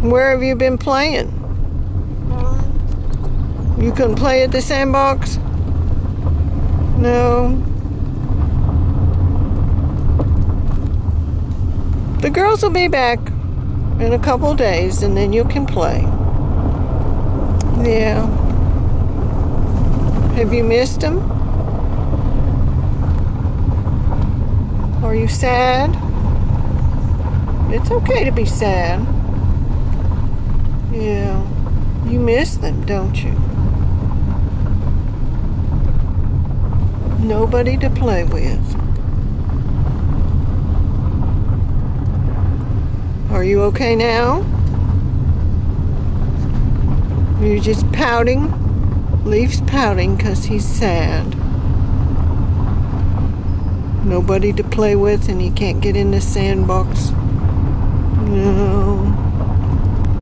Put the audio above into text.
Where have you been playing? You couldn't play at the sandbox? No. The girls will be back in a couple days and then you can play. Yeah. Have you missed them? Are you sad? It's okay to be sad. Yeah. You miss them, don't you? Nobody to play with. Are you okay now? You're just pouting? Leaf's pouting because he's sad. Nobody to play with and he can't get in the sandbox.